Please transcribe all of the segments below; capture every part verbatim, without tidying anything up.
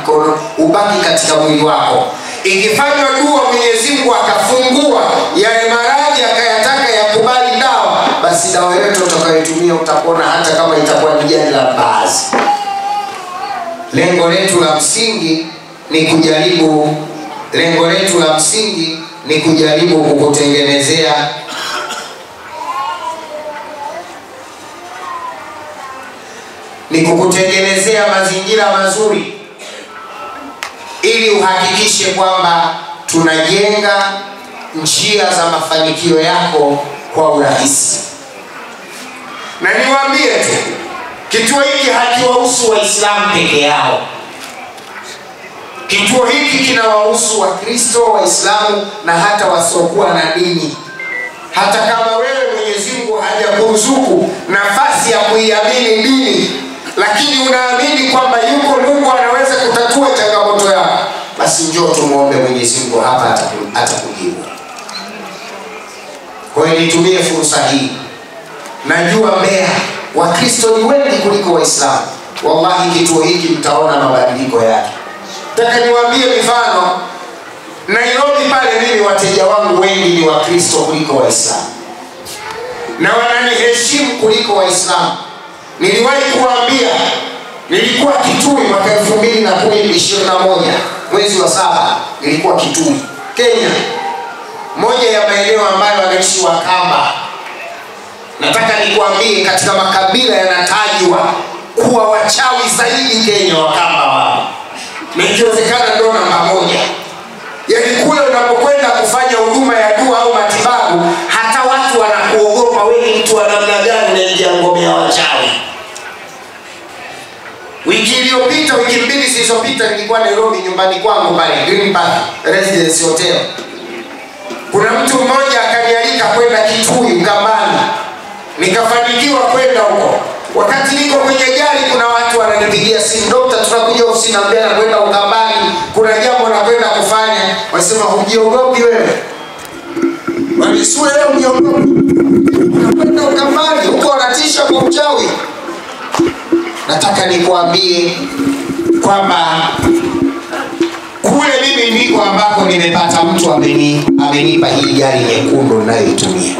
mikono, ubaki katika mwili wako. Ikifanywa dua Mwenyezi Mungu akafungua yale maradhi akayataka yakubali dawa, basi dawa yote utakayotumia utapona, hata kama itakuwa ni jani la mbaazi. Lengo letu la msingi ni kujaribu lengo letu la msingi ni kujaribu kukutengenezea ni kukutengenezea mazingira mazuri ili uhakikishe kwamba tunajenga njia za mafanikio yako kwa urahisi. Na niwaambie tu, kituo hiki hakiwahusu Waislamu peke yao. Kituo hiki kinawahusu Wakristo, Waislamu na hata wasiokuwa na dini. Hata kama wewe Mwenyezi Mungu hajakuruzuku nafasi ya kuiamini dini, lakini unaamini kwamba yuko Mungu anaweza kutatua changamoto yako, basi njoo tumuombe Mwenyezi Mungu, hapa atakujibu. Kwa hiyo nitumie fursa hii. Najua Mbeya Wakristo ni wengi kuliko Waislamu. Wallahi kituo hiki mtaona mabadiliko yake. Nataka niwaambie mifano. Nairobi pale mimi wateja wangu wengi ni Wakristo kuliko Waislamu, na wananiheshimu kuliko Waislamu. Niliwahi kuambia, nilikuwa Kitui mwaka elfu mbili na ishirini na moja mwezi wa saba, nilikuwa Kitui Kenya, moja ya maeneo ambayo wanaishi Wakamba. Nataka nikuambie, katika makabila yanatajwa kuwa wachawi zaidi Kenya Wakamba wao, na ikiwezekana ndio namba moja. Yaani kule unapokwenda kufanya huduma ya dua au matibabu, hata watu wanakuogopa wewe, mtu wa namna gani unaingia ngome ya wachawi. Wiki iliyopita, wiki mbili zilizopita, nilikuwa Nairobi nyumbani kwangu pale Green Park Residence Hotel. Kuna mtu mmoja akanialika kwenda Kitui Ukambani. Nikafanikiwa kwenda huko. Wakati niko kwenye gari, kuna watu wananipigia simu, "Dokta, tunakuja ofisini na mbele na kwenda Ukambani. Kuna jambo na kwenda kufanya." Wasema, "Hujiogopi wewe?" Walisua leo hujiogopi. Unakwenda Ukambani, huko wanatisha kwa uchawi. Nataka nikuambie kwamba kule mimi niko ambako nimepata mtu ameni amenipa hii gari nyekundu ninayoitumia.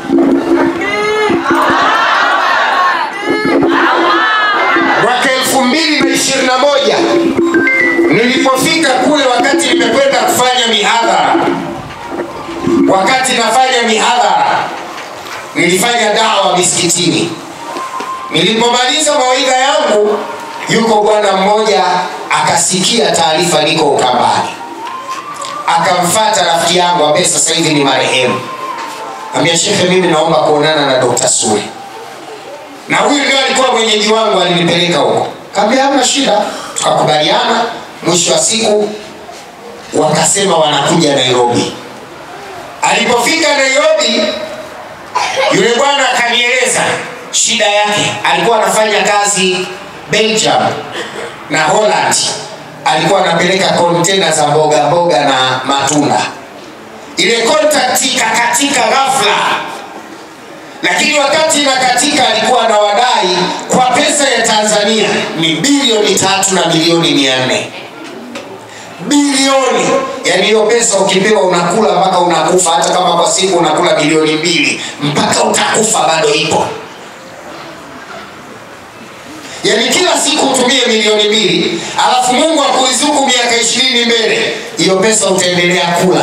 Mwaka elfu mbili na ishirini na moja nilipofika kule, wakati nimekwenda kufanya mihadhara, wakati nafanya mihadhara nilifanya dawa misikitini. Nilipomaliza mawaidha yangu, yuko bwana mmoja akasikia taarifa niko Ukambani. Akamfuata rafiki yangu ambaye sasa hivi ni marehemu. Ambia, "Sheikh, mimi naomba kuonana na Dokta Sule." Na huyu ndio alikuwa mwenyeji wangu, alinipeleka huko. Kaambia, "Hamna shida." Tukakubaliana. Mwisho wa siku wakasema wanakuja Nairobi. Alipofika Nairobi, yule bwana akanieleza shida yake. Alikuwa anafanya kazi Belgium na Holland. Alikuwa anapeleka container za mboga mboga na matunda. Ile contact ikakatika ghafla. Lakini wakati inakatika, alikuwa anawadai kwa pesa ya Tanzania ni bilioni tatu na milioni mia nne. Bilioni. Yaani hiyo pesa ukipewa unakula mpaka unakufa, hata kama kwa siku unakula bilioni mbili, mpaka utakufa bado ipo. Yaani kila siku utumie milioni mbili, alafu Mungu akuizuku miaka ishirini mbele, hiyo pesa utaendelea kula.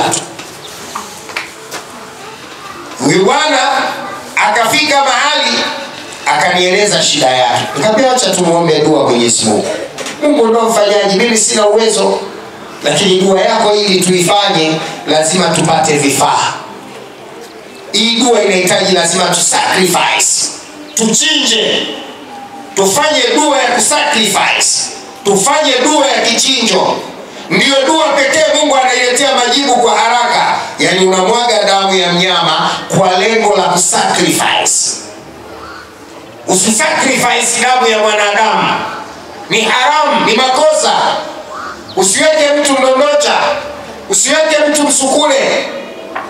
Huyu bwana akafika mahali akanieleza shida yake. Nikamwambia, "Acha tumuombe dua Mwenyezi Mungu. Mungu ndo mfanyaji, mimi sina uwezo, lakini dua yako ili tuifanye lazima tupate vifaa. Hii dua inahitaji lazima tu sacrifice. Tuchinje. Tufanye dua ya kusacrifice. Tufanye dua ya kichinjo. Ndiyo dua pekee Mungu anailetea majibu kwa haraka. Yaani unamwaga damu ya mnyama kwa lengo la kusacrifice. Usisacrifice damu ya mwanadamu. Ni haramu, ni makosa. Usiweke mtu ndondocha, usiweke mtu msukule.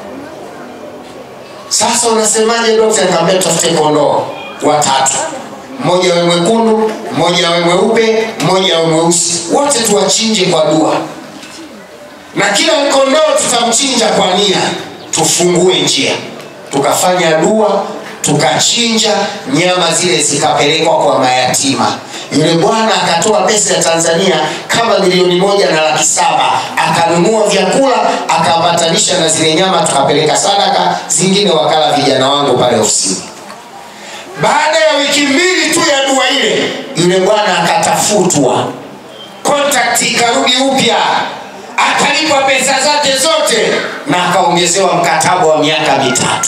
Sasa unasemaje Dokta? Nikamwambia, "Tafute kondoo watatu." mmoja awe mwekundu, mmoja awe mweupe, mmoja awe mweusi, wote tuwachinje kwa dua. Na kila kondoo tutamchinja kwa nia, tufungue njia. Tukafanya dua, tukachinja, nyama zile zikapelekwa kwa mayatima. Yule bwana akatoa pesa ya Tanzania kama milioni moja na laki saba, akanunua vyakula, akapatanisha na zile nyama, tukapeleka sadaka, zingine wakala vijana wangu pale ofisini. Baada ya wiki mbili tu ya dua ile, yule bwana akatafutwa, contact ikarudi upya, akalipa pesa zake zote na akaongezewa mkataba wa miaka mitatu.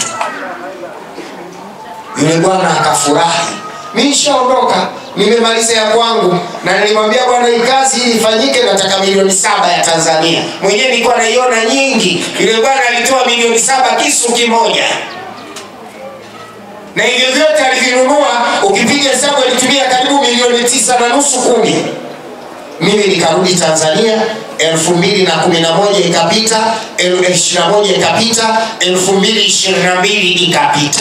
Yule bwana akafurahi, mimi nishaondoka, nimemaliza ya kwangu, na nilimwambia bwana hii kazi hii ifanyike nataka milioni saba ya Tanzania. Mwenyewe nilikuwa naiona nyingi. Yule bwana alitoa milioni saba kisu kimoja. Na hivyo vyote alivinunua, ukipiga hesabu alitumia karibu milioni tisa na nusu kumi. Mimi nikarudi Tanzania, elfu mbili na kumi na moja ikapita, elfu mbili na ishirini na moja ikapita, elfu mbili na ishirini na mbili ikapita.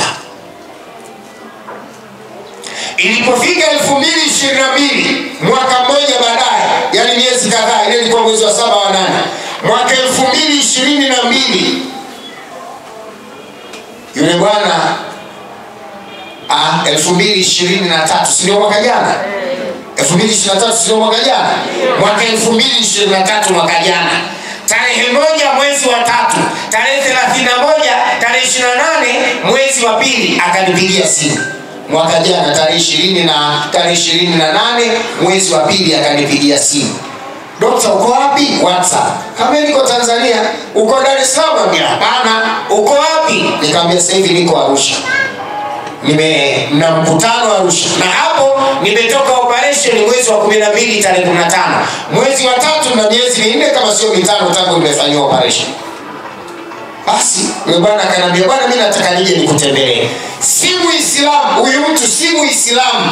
Ilipofika elfu mbili na ishirini na mbili, mwaka mmoja baadaye, yani miezi kadhaa, ile ilikuwa mwezi wa saba wa nane, mwaka elfu mbili na ishirini na mbili, yule bwana ah elfu mbili na ishirini na tatu, sio mwaka jana? elfu mbili na ishirini na tatu sio mwaka jana? Mwaka elfu mbili na ishirini na tatu, mwaka jana, tarehe moja mwezi wa tatu, tarehe thelathini na moja, tarehe ishirini na nane mwezi wa pili, akanipigia simu. Mwaka jana tarehe ishirini na tarehe ishirini na nane mwezi wa pili akanipigia simu. Dokta, uko wapi? WhatsApp. Kama niko Tanzania. Uko Dar es Salaam? Hapana. Uko wapi? Nikamwambia sasa hivi niko Arusha. Nime na mkutano Arusha. Na hapo nimetoka operation mwezi wa kumi na mbili tarehe kumi na tano. Mwezi wa tatu na miezi minne kama sio mitano tangu nimefanywa operation. Basi yule bwana akaniambia, bwana mimi nataka nije nikutembelee. Si Muislamu, huyu mtu si Muislamu.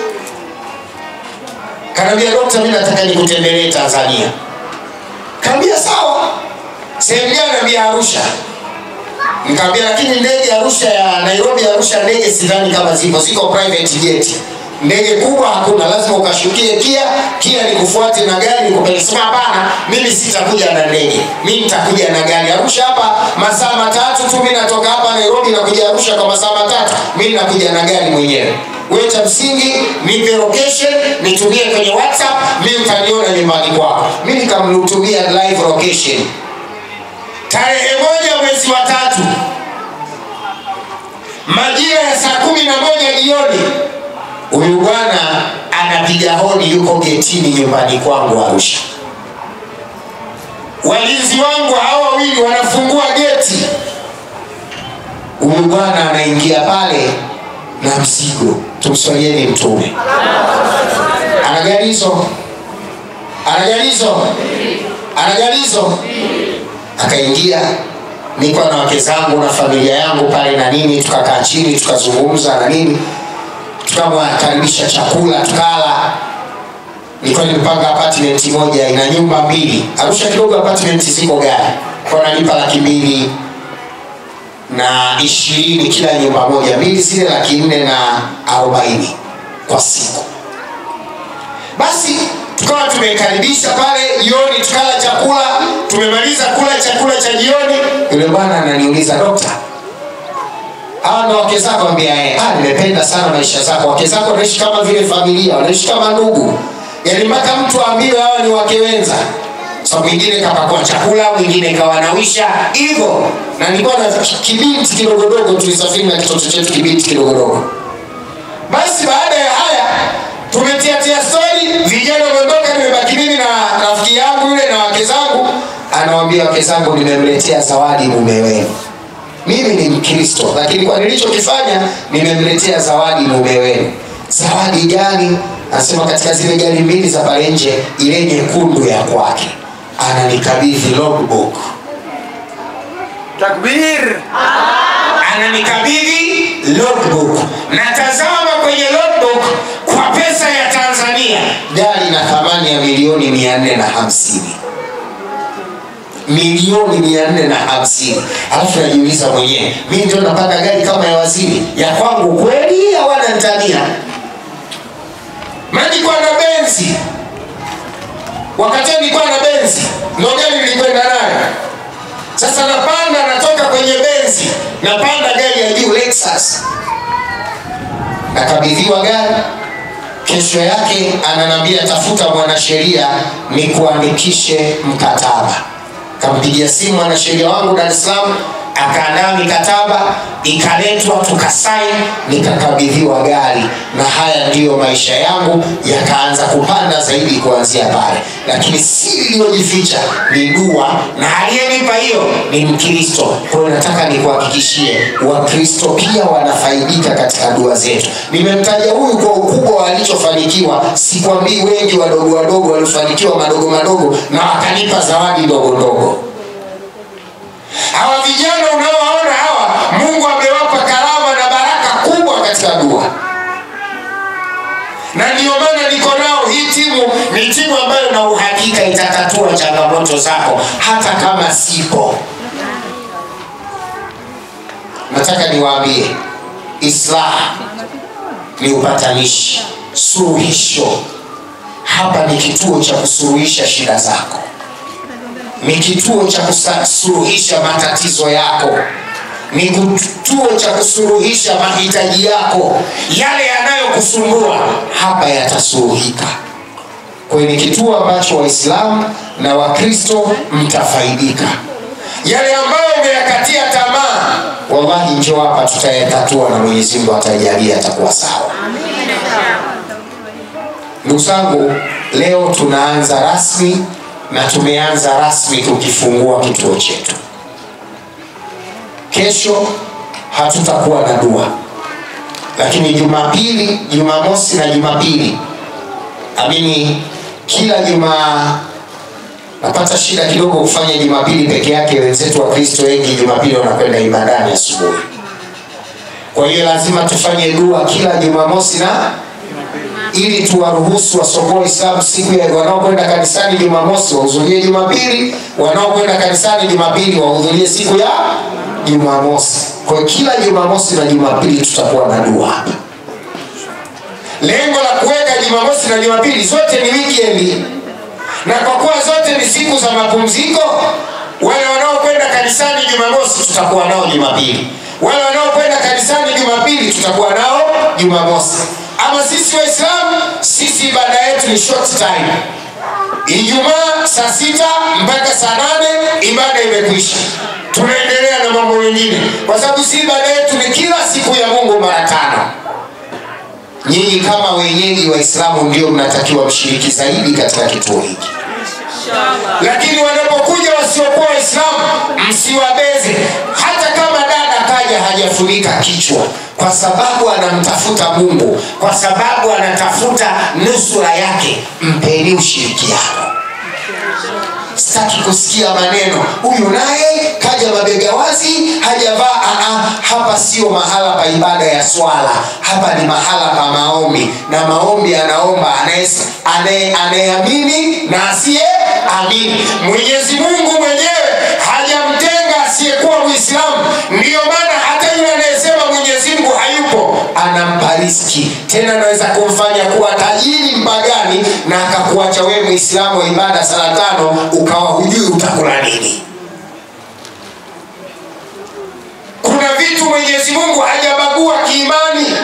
Kanambia, dokta mimi nataka nikutembelee Tanzania. Kaambia sawa. Sehemu gani? Anambia Arusha. Nikamwambia lakini ndege Arusha ya Nairobi Arusha ndege sidhani kama zipo, ziko private jet. Ndege kubwa hakuna, lazima ukashukie Kia, Kia nikufuate na gari nikupeleke. Sema hapana, mimi sitakuja na ndege. Mimi nitakuja na gari. Arusha hapa masaa matatu tu, mimi natoka hapa Nairobi na kuja Arusha kwa masaa matatu. Mimi nakuja na gari mwenyewe. Wewe cha msingi nipe location, nitumie kwenye WhatsApp, mimi utaniona nyumbani kwako. Mimi nikamtumia live location. Tarehe moja mwezi wa tatu, majira ya saa kumi na moja jioni, huyu bwana anapiga hodi, yuko getini nyumbani kwangu Arusha. Walinzi wangu hao wawili wanafungua geti. Huyu bwana anaingia pale na mzigo. Tumswalieni Mtume. Ana gari hizo? Ana gari hizo? Ana gari hizo? Akaingia, niko na wake zangu na familia yangu pale na nini, tukakaa chini tukazungumza na nini, tukamkaribisha chakula tukala. Nilikuwa nimepanga apartment moja ina nyumba mbili. Arusha kidogo apartment ziko gari. Kwa nalipa laki mbili na ishirini kila nyumba moja, mbili zile laki nne na arobaini kwa siku. Basi tukawa tumekaribisha pale jioni, tukala chakula, tumemaliza kula chakula cha jioni. Yule bwana ananiuliza, dokta, hawa ndo wake zako? Ambia eh, ah nimependa sana maisha zako. Wake zako wanaishi kama vile familia, wanaishi kama ndugu. Yaani mpaka mtu aambiwe hawa ni wake wenza. So mwingine kapakua chakula, mwingine kawanawisha hivyo. Na nilikuwa na kibinti kidogo dogo, tulisafiri na kitoto chetu kibinti kidogo dogo. Basi baada ya haya tumetia tia story, vijana wameondoka, nimebaki mimi na rafiki yangu yule na wake zangu. Anawaambia wake zangu, nimemletea zawadi mume wenu. Mimi ni Mkristo, lakini kwa nilichokifanya nimemletea zawadi mume wenu. Zawadi gani? Anasema katika zile gari mbili za pale nje, ile nyekundu ya kwake. Ananikabidhi logbook. Takbir! Ananikabidhi logbook. Natazama kwenye logbook kwa pesa ya Tanzania, gari na thamani ya milioni mia nne na hamsini. Milioni mia nne na hamsini. Alafu najiuliza mwenyewe, mimi ndio napanda gari kama ya waziri, ya kwangu kweli hawana Tanzania? Maana nilikuwa na benzi. Wakati nilikuwa na benzi, ndio gari nilikwenda nayo. Sasa napanda, natoka kwenye benzi, napanda gari ya juu Lexus. Nakabidhiwa gari. Kesho yake ananiambia tafuta mwanasheria nikuandikishe mkataba. Kampigia simu mwanasheria wangu Dar es Salaam, akaandaa mikataba, ikaletwa, tukasaini, nikakabidhiwa gari. Na haya ndiyo maisha yangu yakaanza kupanda zaidi kuanzia pale. Lakini siri iliyojificha ni dua, na aliyenipa hiyo ni Mkristo. Kwa hiyo nataka nikuhakikishie Wakristo pia wanafaidika katika dua zetu. Nimemtaja huyu kwa ukubwa walichofanikiwa, sikwambii wengi wadogo wadogo walifanikiwa madogo madogo na wakanipa zawadi ndogo ndogo. Hawa vijana unaowaona hawa, Mungu amewapa karama na baraka kubwa katika dua. Na ndio maana niko nao. Hii timu ni timu ambayo na uhakika itatatua changamoto zako hata kama sipo. Nataka niwaambie, Islam ni upatanishi, suluhisho. Hapa ni kituo cha kusuluhisha shida zako. Ni kituo cha kusuluhisha matatizo yako. Ni kituo cha kusuluhisha mahitaji yako. Yale yanayokusumbua hapa yatasuluhika. Kwa hiyo ni kituo ambacho Waislamu na Wakristo mtafaidika. Yale ambayo umeyakatia tamaa, wallahi njoo hapa tutayatatua na Mwenyezi Mungu atajalia atakuwa sawa. Ndugu zangu, leo tunaanza rasmi na tumeanza rasmi kukifungua kituo chetu. Kesho hatutakuwa na dua. Lakini Jumapili, Jumamosi na Jumapili, amini kila Jumaa napata shida kidogo kufanya Jumapili peke yake. Wenzetu wa Kristo wengi Jumapili wanakwenda ibadani asubuhi. Kwa hiyo lazima tufanye dua kila Jumamosi na ili tuwaruhusu wasogoe Islam siku ya wanaokwenda kanisani Jumamosi wahudhurie Jumapili, wanaokwenda kanisani Jumapili wahudhurie siku ya Jumamosi. Kwa kila Jumamosi na Jumapili tutakuwa na dua hapa. Lengo la kuweka Jumamosi na Jumapili zote ni weekend. Na kwa kuwa zote ni siku za mapumziko, wale wanaokwenda kanisani Jumamosi tutakuwa nao Jumapili. Wale wanaokwenda kanisani Jumapili tutakuwa nao Jumamosi. Ama sisi Waislamu, sisi ibada yetu ni short time. Ijumaa saa sita mpaka saa nane ibada imekwisha. Tunaendelea na mambo mengine. Kwa sababu si ibada yetu ni kila siku ya Mungu mara tano. Nyinyi kama wenyeji Waislamu ndio mnatakiwa mshiriki zaidi katika kituo hiki. Lakini wanapokuja wasiokuwa Waislamu, msiwabeze. Hata kama dada kaja hajafunika kichwa, kwa sababu anamtafuta Mungu, kwa sababu anatafuta nusura yake, mpeni ushirikiano. Sitaki kusikia maneno huyu naye kaja mabega wazi hajavaa. Aa, hapa sio mahala pa ibada ya swala. Hapa ni mahala pa maombi, na maombi anaomba anayeamini na asiye amini. Mwenyezi Mungu mwenyewe hajamtenga asiyekuwa Muislamu. Ndio maana hata yule anayesema Mwenyezi Mungu hayupo anampa riziki. Tena anaweza kumfanya kuwa tajiri mpagani na akakuacha wewe Muislamu wa ibada sala tano ukawa hujui utakula nini. Kuna vitu Mwenyezi Mungu hajabagua kiimani.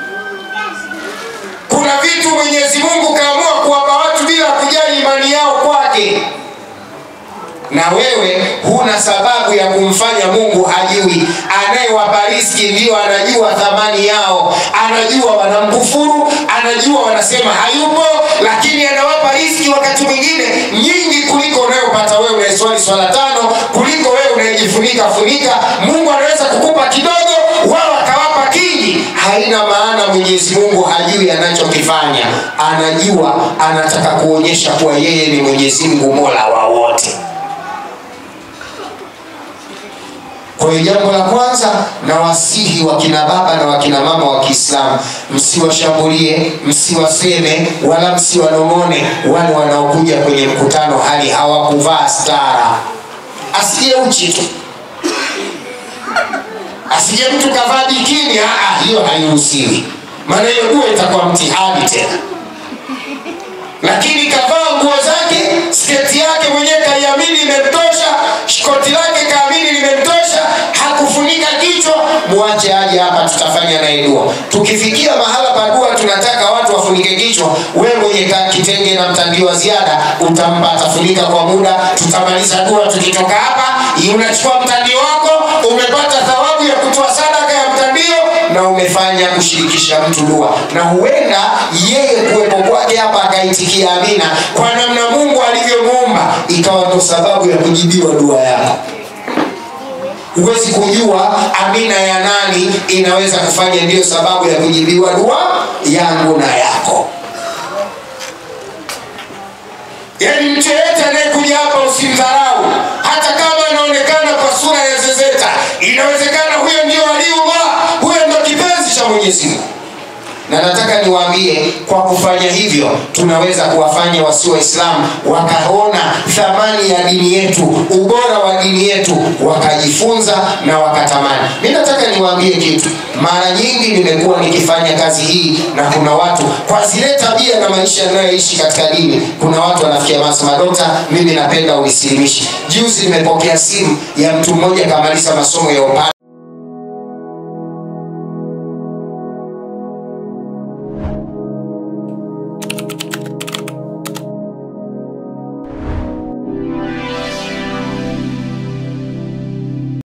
Kuna vitu Mwenyezi Mungu kaamua kuwapa watu bila kujali imani yao kwake. Na wewe huna sababu ya kumfanya Mungu hajui. Anayewapa riziki ndio anajua thamani yao. Anajua wanamkufuru, anajua wanasema hayupo, lakini anawapa riziki wakati mwingine nyingi kuliko unayopata wewe unayeswali swala tano, kuliko wewe unayejifunika funika. Mungu anaweza kukupa kidogo, wao akawapa kingi. Haina maana Mwenyezi Mungu hajui anachokifanya. Anajua, anataka kuonyesha kuwa yeye ni Mwenyezi Mungu Mola wa wote. Kwa hiyo jambo la kwanza, na wasihi wakina baba na wakina mama wa Kiislamu, msiwashambulie, msiwaseme wala msiwanongone wale wanaokuja kwenye mkutano hali hawakuvaa stara. Asije uchi tu, asije mtu kavaa bikini, ah hiyo hairuhusiwi. Maana hiyo dua itakuwa mtihani tena. lakini kavaa nguo zake, sketi yake mwenyewe kaiamini imemtosha, shikoti lake kaamini limemtosha, hakufunika kichwa, muache aje hapa tutafanya naye dua. Tukifikia mahala pa dua tunataka watu wafunike kichwa, wewe mwenye kitenge na mtandio wa ziada utampa atafunika kwa muda, tutamaliza dua. Tukitoka hapa unachukua mtandio wako, umepata thawabu ya kutoa sadaka ya mtandio na umefanya kushirikisha mtu dua, na huenda yeye kuwepo kwake hapa akaitikia amina kwa namna Mungu alivyomuumba, ikawa ndo sababu ya kujibiwa dua yako. Huwezi kujua amina ya nani inaweza kufanya ndio sababu ya kujibiwa dua yangu na yako. Yaani mtu yeyote anayekuja hapa usimdharau, hata kama anaonekana kwa sura ya zezeta. Inawezekana huyo ndio waliullah, huyo ndio kipenzi cha Mwenyezi Mungu. Na nataka niwaambie, kwa kufanya hivyo tunaweza kuwafanya wasio Waislamu wakaona thamani ya dini yetu, ubora wa dini yetu, wakajifunza na wakatamani. Mimi nataka niwaambie kitu. Mara nyingi nimekuwa nikifanya kazi hii na kuna watu kwa zile tabia na maisha yanayoishi katika dini, kuna watu wanafikia masema, dokta, mimi napenda unisilimishe. Juzi nimepokea simu ya mtu mmoja kamaliza masomo ya upande